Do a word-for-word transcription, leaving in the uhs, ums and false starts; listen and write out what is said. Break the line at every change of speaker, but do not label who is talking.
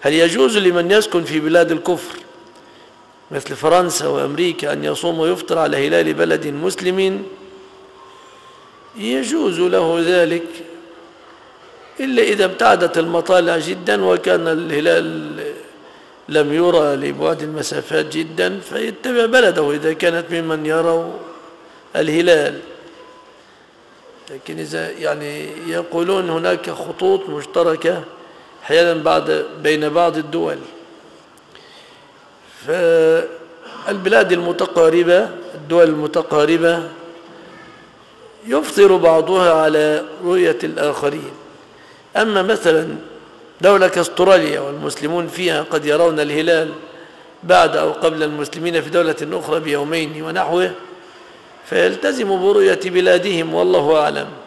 هل يجوز لمن يسكن في بلاد الكفر مثل فرنسا وأمريكا أن يصوم ويفطر على هلال بلد مسلم؟ يجوز له ذلك، إلا إذا ابتعدت المطالع جدا وكان الهلال لم يرى لبعد المسافات جدا فيتبع بلده إذا كانت ممن يروا الهلال. لكن إذا يعني يقولون هناك خطوط مشتركة أحيانا بعد بين بعض الدول، فالبلاد المتقاربة الدول المتقاربة يفطر بعضها على رؤية الآخرين. أما مثلا دولة كاستراليا والمسلمون فيها قد يرون الهلال بعد أو قبل المسلمين في دولة أخرى بيومين ونحوه، فيلتزموا برؤية بلادهم والله أعلم.